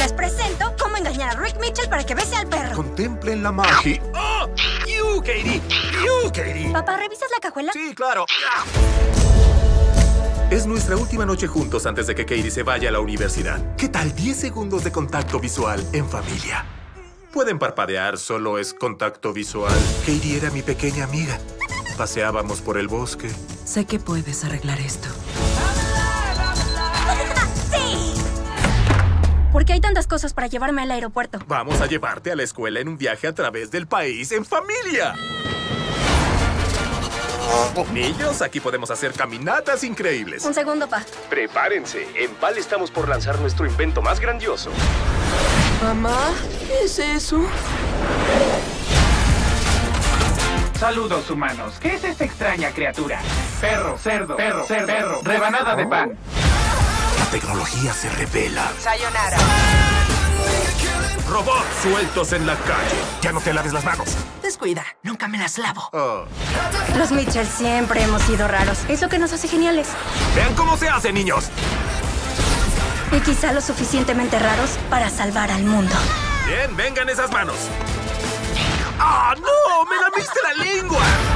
Les presento cómo engañar a Rick Mitchell para que bese al perro. Contemplen la magia. ¡Oh! ¡You, Katie! ¡You, Katie! Papá, ¿revisas la cajuela? Sí, claro. Es nuestra última noche juntos antes de que Katie se vaya a la universidad. ¿Qué tal 10 segundos de contacto visual en familia? Pueden parpadear, solo es contacto visual. Katie era mi pequeña amiga. Paseábamos por el bosque. Sé que puedes arreglar esto. ¡Sí! ¿Por qué hay tantas cosas para llevarme al aeropuerto? Vamos a llevarte a la escuela en un viaje a través del país en familia. Niños, aquí podemos hacer caminatas increíbles. Un segundo, pa. Prepárense. En PAL estamos por lanzar nuestro invento más grandioso. Mamá, ¿qué es eso? Saludos, humanos. ¿Qué es esta extraña criatura? Perro, cerdo, perro, rebanada de pan. La tecnología se revela. Sayonara. Robots sueltos en la calle. Ya no te laves las manos. Descuida, nunca me las lavo. Oh. Los Mitchell siempre hemos sido raros. Es lo que nos hace geniales. Vean cómo se hace, niños. Y quizá lo suficientemente raros para salvar al mundo. Bien, vengan esas manos. ¡Ah, no! ¡Me lamiste la lengua!